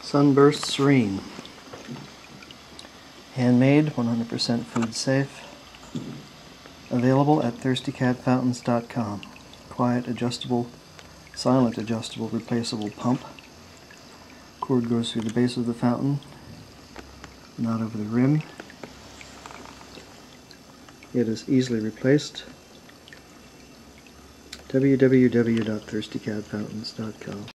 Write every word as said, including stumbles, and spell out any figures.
SunBurst Serene. Handmade, one hundred percent food safe. Available at thirsty cat fountains dot com. Quiet, adjustable, silent adjustable, replaceable pump. Cord goes through the base of the fountain, not over the rim. It is easily replaced. w w w dot thirsty cat fountains dot com